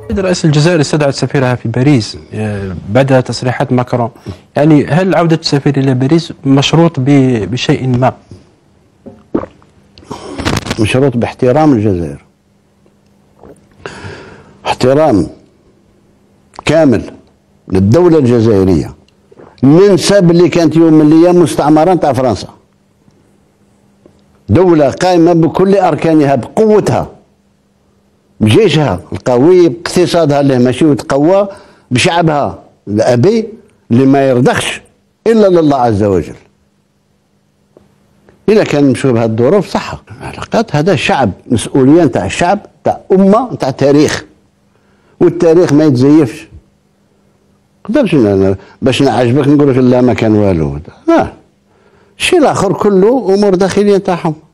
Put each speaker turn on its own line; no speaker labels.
رئيس الجزائر استدعت سفيرها في باريس بعد تصريحات ماكرون، يعني هل عودة السفير إلى باريس مشروط بشيء ما؟
مشروط باحترام الجزائر، احترام كامل للدولة الجزائرية. ننسى باللي كانت يوم من الايام مستعمرة تاع فرنسا، دولة قائمة بكل اركانها، بقوتها، بجيشها القوي، باقتصادها اللي ماشي وتقوى، بشعبها الابي اللي ما يرضخش الا لله عز وجل. اذا كان نمشوا بهذه الظروف صح، العلاقات هذا شعب، مسؤوليه نتاع الشعب، نتاع امه، نتاع تاريخ، والتاريخ ما يتزيفش. نقدرش باش نعجبك نقول لك لا ما كان والو، الشيء الاخر كله امور داخليه نتاعهم.